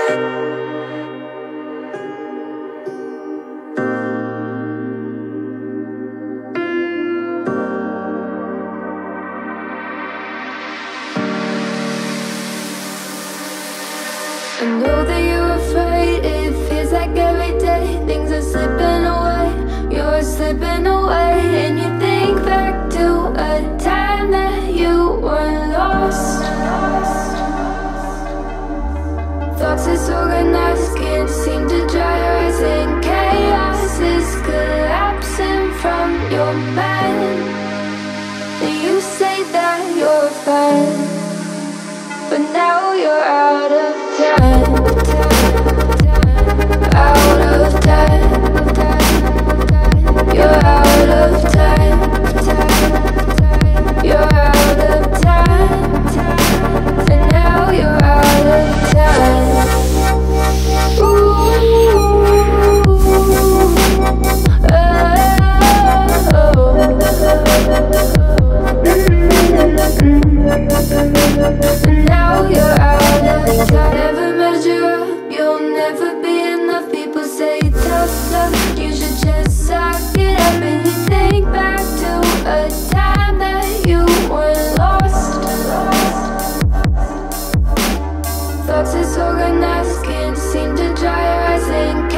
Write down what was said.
I know that you're afraid. It feels like every day things are slipping away. You're slipping away, and you think back to a time that you were lost. Thoughts disorganized, can't seem to dry your eyes, and chaos is collapsing from your mind. And you say that you're fine, but now you're out of time, out of time. You're out of time, you're out of time, and now you're out of time. Ooh, now you're out of time. Never measure up, you'll never be enough. People say tough love, you should just suck it up. And you think back to a time that you were lost. Thoughts disorganized, can't seem to dry your eyes, and